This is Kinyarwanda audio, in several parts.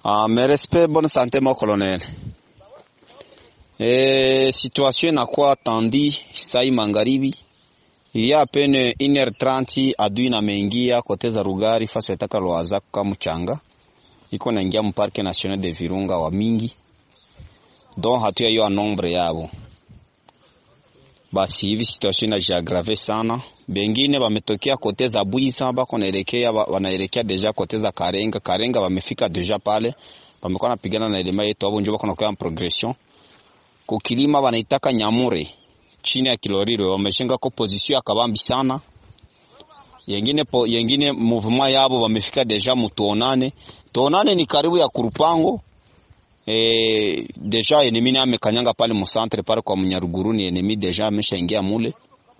Mes respects, bonne santé mon colonel. Situation inakuwa tandi sai magharibi. Il y a à peine 1h30 adui ameingia koteza Rugari fasi yataka Lwaza kwa mchanga. Iko naingia mparke national de Virunga wa mingi. Donc hatuya hiyo nombre yabo. Basi hivi situation inajiagrave sana. Bengine wametokea koteza Bwisa bako wanaelekea deja koteza Karenga. Karenga wamefika deja pale. Wamekuwa napigana na elema yetu hapo njoo bako nakuwa progression. Kukilima wanaitaka Nyamure chini ya Kiloriro wameshenga kwa position ya kabambi sana. Yengine movement yabo wamefika deja mutuonane. Tuonane ni karibu ya Kurupango. Deja enemi amekanyanga pale mu centre pale kwa Munyaruguru ni enemi deja ameshaingia mule.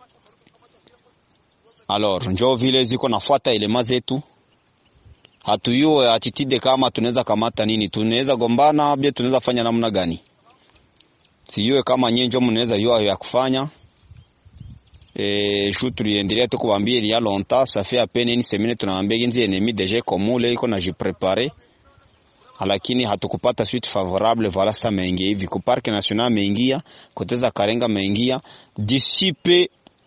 Alors njoo vile ziko nafuata elema zetu. Hatuyue attitude kama tunaweza kamata nini, tunaweza gombana bia tunaweza fanya namna gani. Siyue kama nyenjo mnaweza yua ya kufanya. Tuliendelea tu kuambia il y a longtemps, ça fait à peine une semaine tunaambia ginzi enemi deja komule iko na jiprepare. Lakini hatukupata suite favorable, voilà ça mengi hivi ku parc national mengia koteza Karenga mengia disipe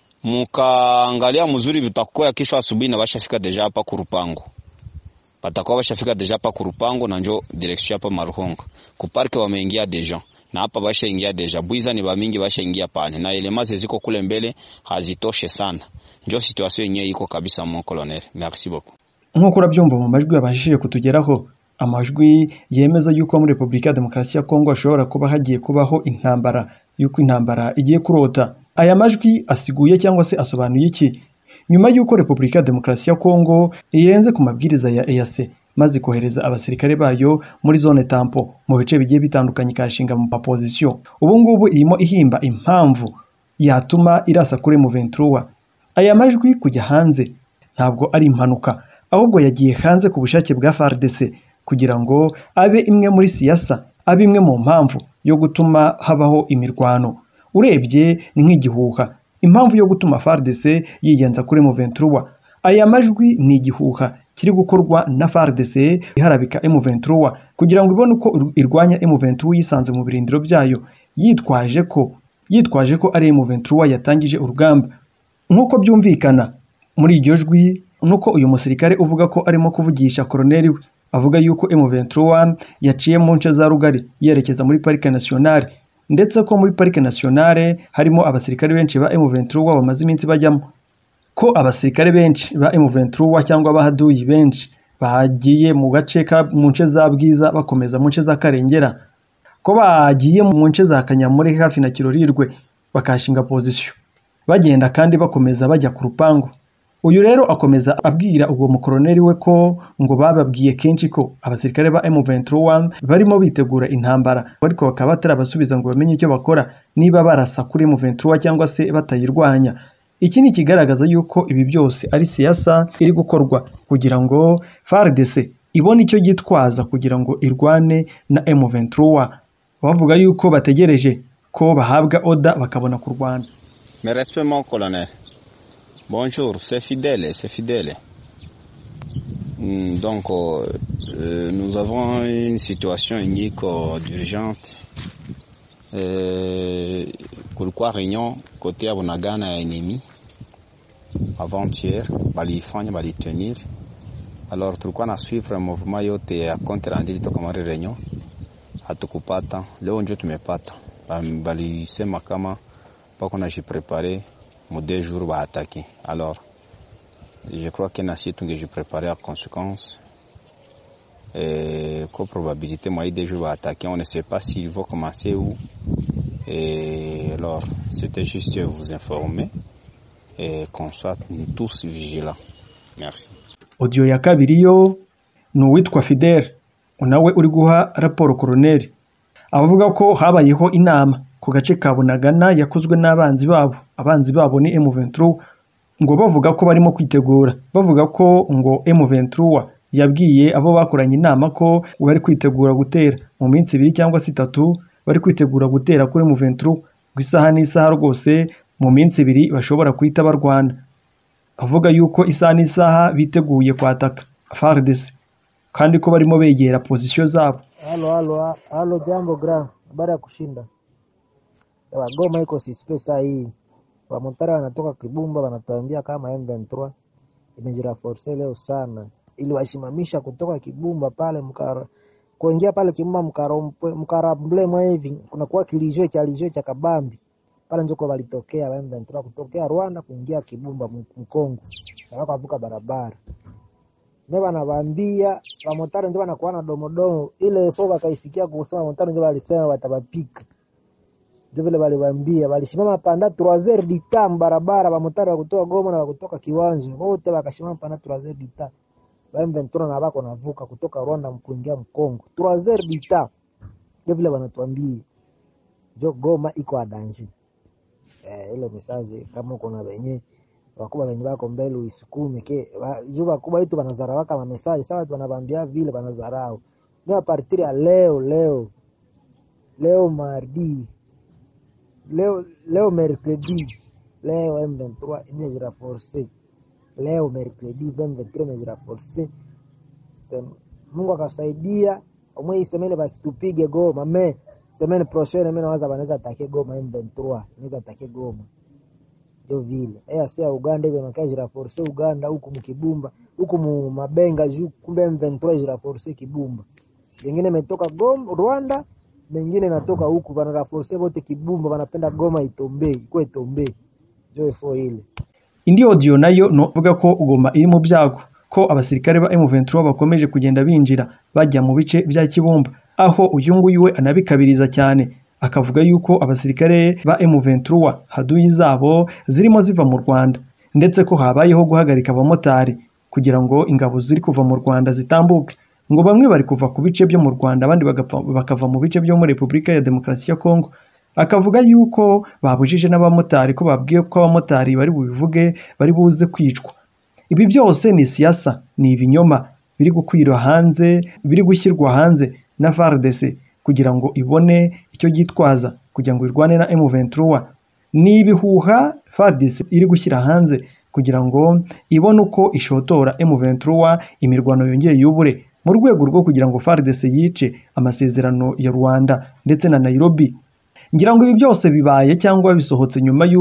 mukaangalia mzuri vitakuwa kesho asubuhi na bashafika deja hapa Kurupango. Patakuwa bashafika deja hapa Kurupango na njo direction hapa Maruhonga. Ku parc wameingia deja. Na hapa basha ingia deja. Bwiza ni bamingi basha ingia pale. Na elema ziko kule mbele hazitoshe sana. Njo situation yenyewe iko kabisa mon colonel. Merci beaucoup. Nkuko urabyumva mu majwi yabashije kutugeraho, amajwi yemeza yuko muri Republika ya Demokarasi ya Kongo ashobora kuba hagiye kubaho intambara, yuko intambara igiye kurota. Aya majwi asiguye cyangwa se asobanuye iki? Nyuma yuko Republika ya Demokarasi ya Kongo yenze ku mabwiriza ya EAC maze kohereza abasirikare bayo muri zone tampo mu bice bigiye bitandukanye kashinga mu position. Ubu ngubu irimo ihimba impamvu yatuma irasa kuri M23. Aya majwi kujya hanze ntabwo ari impanuka, ahubwo yagiye hanze ku bushake bwa FARDC kugira ngo abe imwe muri siyasa, abe imwe mu mpamvu yo gutuma habaho imirwano. Urebye ni nk'igihuha, impamvu yo gutuma FARDC yigenza kuri M23. Aya majwi ni igihuha kiri gukorwa na FARDC iharabika M23 kugira ngo ibone uko irwanya M23 yisanze mu birindiro byayo, yitwaje ko ari M23 yatangije urugamba. Nkuko byumvikana muri iryo jwi nuko uyu musirikare uvuga ko arimo kuvugisha koloneli we, avuga yuko M23 yaciye mu nce za Rugari yerekeza muri Parike Nationale, ndetse ko muri Parike Nationale harimo abasirikare benshi ba M23 bamaze iminsi bajyamo, ko abasirikare benshi ba M23 cyangwa abahaduyi benshi bagiye mu gace mu nce za Bwiza bakomeza mu nce za Karengera, ko bagiye mu nce za Kanyamure hafi na Kirorirwe bakashinga position, bagenda kandi bakomeza bajya ku Rupango. Uyu rero akomeza abwira ubwo mukoloneli we ko ngo bababwiye kenshi ko abasirikare ba M23 barimo bitegura intambara, ariko bakaba batarabasubiza ngo bamenye icyo bakora, niba barasa kuri M23 cyangwa se batayirwanya. Iki ni kigaragaza yuko ibi byose ari siyasa iri gukorwa kugira ngo FARDC ibone icyo gitwaza kugira ngo irwane na M23. Bavuga yuko bategereje ko bahabwa oda bakabona kurwana. Mes respects mon colonel. Bonjour, c'est fidèle, c'est fidèle. Donc, nous avons une situation unique d'urgente. Pourquoi réunion côté Abonagana ennemi avant-hier, balifanya balittenir. Alors, tulikuwa na suivre mouvement yote ya contre rendu kama réunion. Hatukupata, leo ndio tumepata. Balisema kama pako na jiprepare mo 2 jours va attaquer. Alors, je crois que nasi tungeji préparer à conséquence. Quoi probabilité moi 2 jours va attaquer, on ne sait pas s'ils vont commencer où. Et alors, c'était juste vous informer et qu'on soit tous vigilants. Merci. Audio ya kabiri yo n'uwitwa Fidel, unawe uri guha raporo koloneli, avuga ko habayeho inama ku gace ka Bunagana yakozwe n'abanzi babo ni M23, ngo bavuga ko barimo kwitegura, bavuga ko ngo M23 yabwiye abo bakoranye inama ko bari kwitegura gutera mu minsi 2 cyangwa 3, bari kwitegura gutera kuri M23 gwisaha n'isaha rwose mu minsi 2 bashobora kwita barwana. Avuga yuko isaha n'isaha biteguye kwataka FARDC, kandi ko barimo begera pozisiyo zabo. Halo jambo gra, habari ya kushinda. Goma iko sisa hii. Wamontari wanatoka Kibumba wanatuambia kama M23 imejiraforce leo sana ili washimamisha kutoka Kibumba pale kuingia pale Kibumba mkaromble hivi kuna kuwa kilijio cha Kabambi pale njoko walitokea M23 kutokea Rwanda kuingia Kibumba Mkongo na wakavuka barabara. Ndio wanawaambia wamontari ndio wanakuwa na domodomo ile foga kaifikia kusema wamontari ndio walisema watabapika. Ndio vile waliwaambia walishimama panda 3h du temps barabara wamontari wa kutoka Goma na kutoka Kiwanja wote wakashimama panda 3h du temps. M23 na bako navuka kutoka Rwanda kuingia Mkongo 3h du temps. Ndio vile wanatuambia jo Goma iko adanje. Ile message kama uko na wenyewe wakubwa wenye wako mbele uisukume ke juba wakubwa wetu wanazarau kama message sawa wanabambia vile wanazarau. Ndio partir ya leo mardi leo mercredi leo M23 imejiraforce leo mercredi M23 imejiraforce. Mungu akasaidia omwe semene basi tupige Goma semene prochaine mimi nawaza wanaweza atake Goma M23 inaweza atake Goma ndio vile sia Uganda hiyo nakajira force Uganda huku mkibumba huku mabenga juu kumbe M23 jira force Kibumba wengine metoka Rwanda mengine natoka huku bana force wote Kibumba wanapenda Goma itombe ndio ifo ile. Indi audio nayo novuga ko Goma iri mu byago ko abasirikare ba M23 bakomeje kugenda binjira bajya mu bice bya Kibumba aho uyu nguyu we anabikabiriza cyane akavuga yuko abasirikare ba M23 haduyi zabo zirimo ziva mu Rwanda ndetse ko habayeho guhagarika abamotari kugira ngo ingabo ziri kuva mu Rwanda zitambuke ngo bamwe bari kuva ku bice byo mu Rwanda abandi bakava mu bice byo muri Repubulika ya Demokarasi ya Kongo. Akavuga yuko babujije n'abamotari ko babwiye ko abamotari bari bubivuge bari buze kwicwa. Ibi byose ni siasa, ni ibinyoma biri gukwira hanze, biri gushyirwa hanze na FARDC kugira ngo ibone icyo gitwaza kugira ngo irwane na M23. Ni ibihuha FARDC iri gushyira hanze kugira ngo ibone uko ishotora M23 imirwano yongeye yubure mu rwego rwo kugira ngo FARDC yice amasezerano ya Rwanda ndetse na Nairobi. Ngira ngo ibi byose bibaye cyangwa bisohotse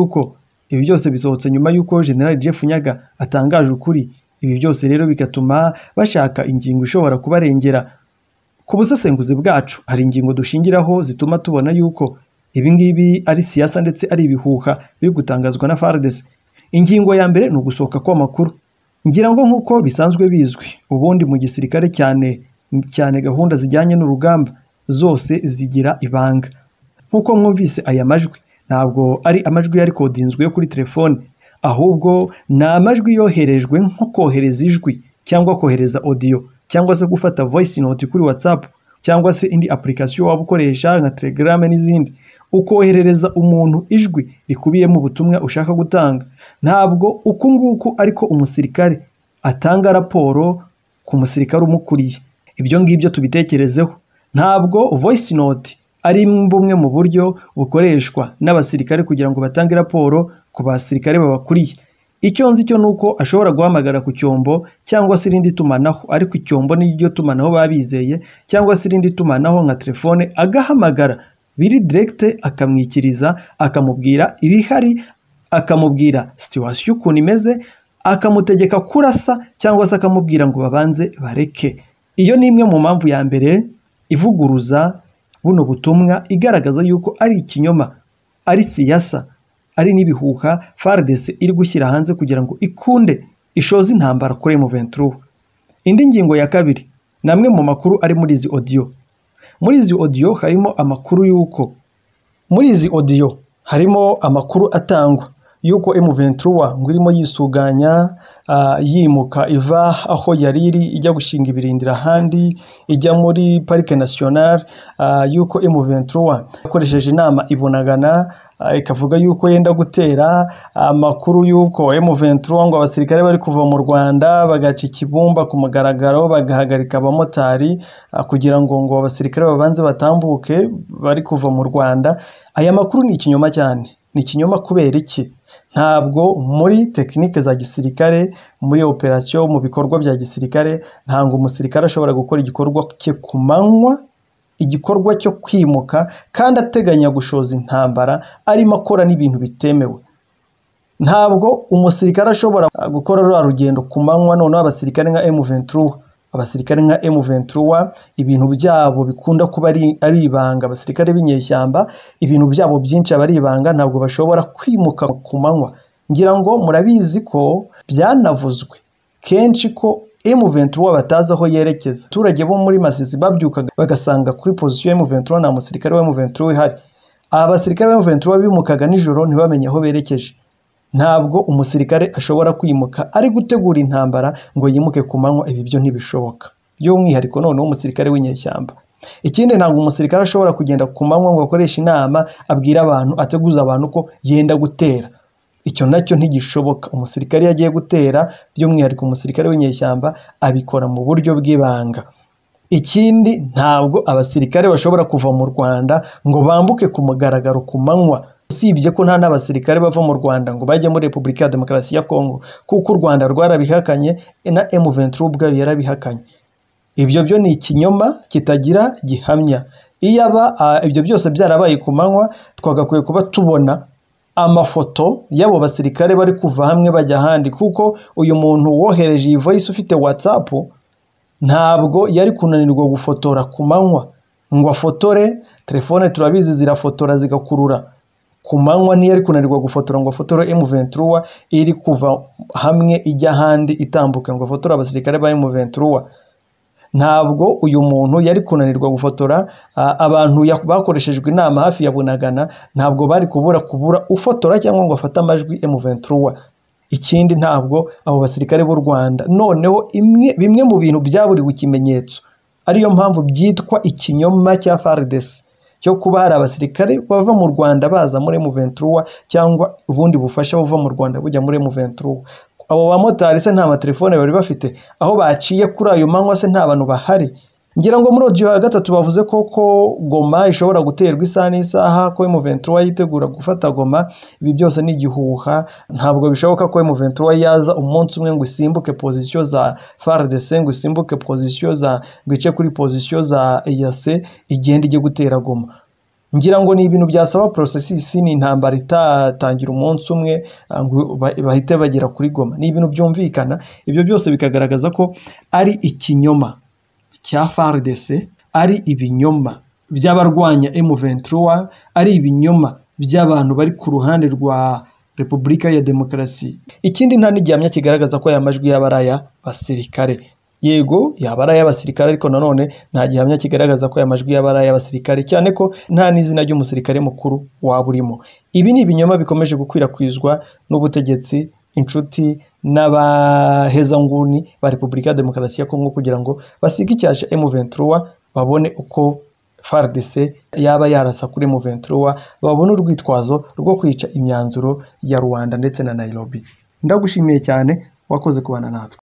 nyuma yuko General Jeff Nyaga atangaje ukuri. Ibi byose rero bigatuma bashaka ingingo ishobora kubarengera. Ku busesenguzi bwacu hari ingingo dushingiraho zituma tubona yuko ibi ngibi ari siasa ndetse ari ibihuha biri gutangazwa na FARDC. Ingingo ya mbere ni ugusohoka kw'amakuru. Ngira ngo nk'uko bisanzwe bizwi ubundi mu gisirikare cyane gahunda zijyanye n'urugamba zose zigira ibanga. Nk'uko mwumvise aya majwi ntabwo ari amajwi yari kodinzwe kuri telefone, ahubwo ni amajwi yoherejwe nko kohereza ijwi cyangwa kohereza audio cyangwa se gufata voice note kuri WhatsApp cyangwa se indi application waba ukoresha nka Telegram n'izindi, ukoherereza umuntu ijwi rikubiyemo ubutumwa ushaka gutanga. Ntabwo uku nguku ariko umusirikare atanga raporo ku musirikare umukuriye. Ibyo ngibyo tubitekerezeho. Ntabwo voice note ari bumwe mu buryo bukoreshwa n'abasirikare kugira ngo batange raporo ku basirikare babakuriye. Icyo nzi cyo nuko ashobora guhamagara ku cyombo cyangwa se irindi tumanaho, ariko icyombo n'iryo tumanaho babizeye cyangwa se irindi tumanaho nka telefone agahamagara biri direct akamwikiriza akamubwira ibihari, akamubwira situation ukuntu imeze, akamutegeka kurasa cyangwa se akamubwira ngo babanze bareke. Iyo ni imwe mu mpamvu ya mbere ivuguruza buno butumwa igaragaza yuko ari ikinyoma, ari siasa, ari n'ibihuha FARDC iri gushyira hanze kugira ngo ikunde ishoze intambara kuri M23. Indi ngingo ya kabiri namwe mu makuru ari muri izi audio. Muri izi audio harimo amakuru yuko amakuru atangwa yuko M23 ngo irimo yisuganya yimuka iva aho yariri ijya gushinga ibirindira ahandi ijya muri Parike Nationale, yuko M23 yakoresheje inama ibonagana ikavuga yuko yenda gutera. Amakuru yuko M23 ngo abasirikare bari kuva mu Rwanda bagaca Kibumba ku mugaragaro bagahagarika abamotari kugira ngo abasirikare babanze batambuke bari kuva mu Rwanda. Aya makuru ni ikinyoma cyane. Ni ikinyoma kubera iki? ntabwo muri tekinike za gisirikare, muri operasiyo, mu bikorwa bya gisirikare, ntabwo umusirikare ashobora gukora igikorwa cye ku manywa, igikorwa cyo kwimuka kandi ateganya gushoza intambara arimo akora n'ibintu bitemewe. Ntabwo umusirikare ashobora gukora rwa rugendo ku manywa. Noneho abasirikare nka M23 ibintu byabo bikunda kuba ari ibanga. Abasirikare b'inyeshyamba ibintu byabo byinshi aba ari ibanga, ntabwo bashobora kwimuka ku manywa. Ngira ngo murabizi ko byanavuzwe kenshi ko M23 batazi aho yerekeza. Abaturage bo muri Masisi babyukaga bagasanga kuri position ya M23 nta musirikare wa M23 ihari. Abasirikare ba M23 bimukaga nijoro ntibamenye aho berekeje. Ntabwo umusirikare ashobora kwimuka ari gutegura intambara ngo yimuke ku manywa, ibi byo ntibishoboka. By'umwihariko noneho umusirikare w'inyeshyamba. Ikindi, ntabwo umusirikare ashobora kugenda ku manywa ngo akoreshe inama abwira abantu, ateguza abantu ko yenda gutera. Icyo nacyo ntigishoboka. Umusirikare yagiye gutera, by'umwihariko umusirikare w'inyeshyamba, abikora mu buryo bw'ibanga. Ikindi, ntabwo abasirikare bashobora kuva mu Rwanda ngo bambuke ku mugaragaro ku manywa. Usibye ko nta n'abasirikare bava mu Rwanda ngo bajye muri Repubulika ya Demokarasi ya Kongo, kuko u Rwanda rwarabihakanye na M23 ubwayo yarabihakanye. Ibyo byo ni ikinyoma kitagira gihamya. Iyaba ibyo byose byarabaye ku manywa, twagakwiye kuba tubona amafoto y'abo basirikare bari kuva hamwe bajya ahandi, kuko uyu muntu wohereje iyi voice ufite WhatsApp ntabwo yari kunanirwa gufotora ku manywa ngo afotore. Telefone turabizi zirafotora zigakurura. Ku manywa ntiyari kunanirwa gufotora ngo afotore M23 iri kuva hamwe ijya ahandi itambuka ngo afotore abasirikare ba M23. Ntabwo uyu muntu yari kunanirwa gufotora abantu bakoreshejwe inama hafi ya Bunagana, ntabwo bari kubura ufotora cyangwa ngo afate amajwi M23. Ikindi, ntabwo abo basirikare b'u Rwanda, noneho bimwe mu bintu byaburiwe ikimenyetso, ariyo mpamvu byitwa ikinyoma cya FARDC cyo kuba hari abasirikare bava mu Rwanda baza muri M23 cyangwa ubundi bufasha buva mu Rwanda bujya muri M23. Abo bamotari se nta matelefone bari bafite? Aho baciye kuri ayo manywa se nta bantu bahari? Ngira ngo muri audio ya gatatu bavuze ko Goma ishobora guterwa isaha n'isaha, ko M23 yitegura gufata Goma. Ibi byose ni igihuha. Ntabwo bishoboka ko M23 yaza umunsi umwe ngo isimbuke position za FARDC, ngo isimbuke position za gice kuri position za EAC igenda ijye gutera Goma. Ngira ngo ni ibintu byasaba processes, ni intambara itatangira umunsi umwe ngo bahite bagera kuri Goma. Ni ibintu byumvikana. Ibyo byose bikagaragaza ko ari ikinyoma cya FARDC, ari ibinyoma by'abarwanya M23, ari ibinyoma by'abantu bari ku ruhande rwa Repubulika ya Demokarasi. Ikindi, nta n'igihamya kigaragaza ko aya majwi yaba ari ay'abasirikare. Yego, yaba ari ay'abasirikare, ariko nanone nta gihamya kigaragaza ko aya majwi yaba ari ay'abasirikare, cyane ko nta n'izina ry'umusirikare mukuru waba urimo. Ibi ni ibinyoma bikomeje gukwirakwizwa n'ubutegetsi, inshuti n'abahezanguni ba Repubulika ya Demokarasi ya Kongo kugira ngo basige icyasha M23, babone uko FARDC yaba yarasa kuri M23, babone urwitwazo rwo kwica imyanzuro ya Rwanda ndetse na Nairobi. Ndagushimiye cyane, wakoze kubana natwe.